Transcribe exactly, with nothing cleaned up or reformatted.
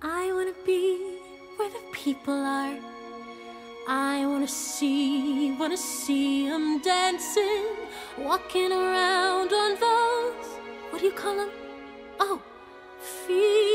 I wanna be where the people are. I wanna see, wanna see them dancing, walking around on those, what do you call them? Oh, feet.